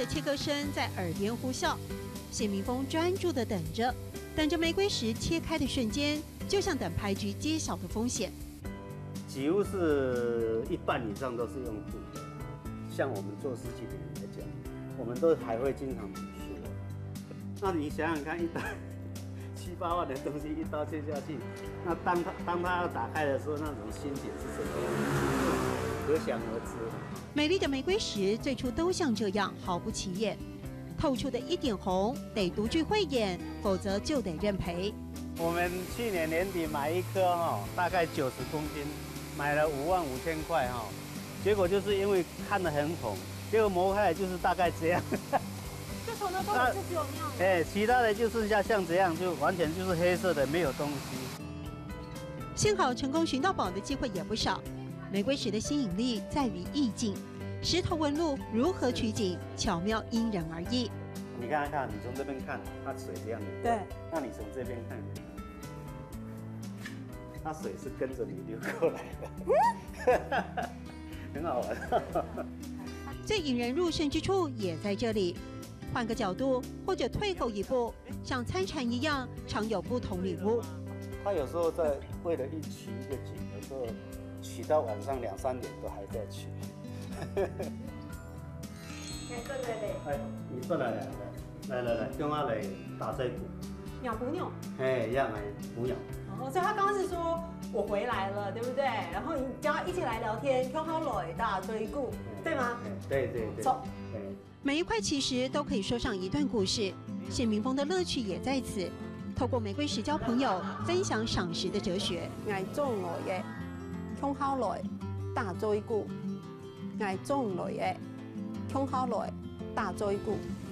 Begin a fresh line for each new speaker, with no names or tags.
切割声在耳边呼啸。谢明峰专注地等着玫瑰石切开的瞬间，就像等牌局揭晓的风险。
几乎是一半以上都是用布的。像我们做十几年来讲，我们都还会经常比说。那你想想看，一刀7、8万的东西一刀切下去，那当它要打开的时候，那种心情是什么样子？可想而知。
美丽的玫瑰石最初都像这样毫不起眼，透出的一点红得独具慧眼，否则就得认赔。
我们去年年底买一颗大概90公斤，买了55000块结果就是因为看得很红，结果磨开来就是大概这样。
就从头到尾就只有那样。
其他的就剩下像这样，就完全就是黑色的，没有东西。
幸好成功寻到宝的机会也不少。玫瑰石的吸引力在于意境，石头纹路如何取景，巧妙因人而异。
你看看，你从这边看，它水这样的。
对。
那你从这边看，它水是跟着你流过来的，很好玩。
最引人入胜之处也在这里。换个角度，或者退后一步，像参禅一样，常有不同领悟。
他有时候在为了取一个景，有时候取到晚上2、3点都还在取。哎，你转来来，用它来打这鼓。
鸟补鸟。
一样来补鸟。
哦，所以他刚刚是说我回来了，对不对？然后你叫他一起来聊天，看好来大追顾，对吗？
对。走。
每一块奇石都可以说上一段故事，谢明峰的乐趣也在此。透过玫瑰石交朋友，分享赏石的哲学。
爱种来嘅，看好来大追顾，爱种来嘅，看好来大追顾。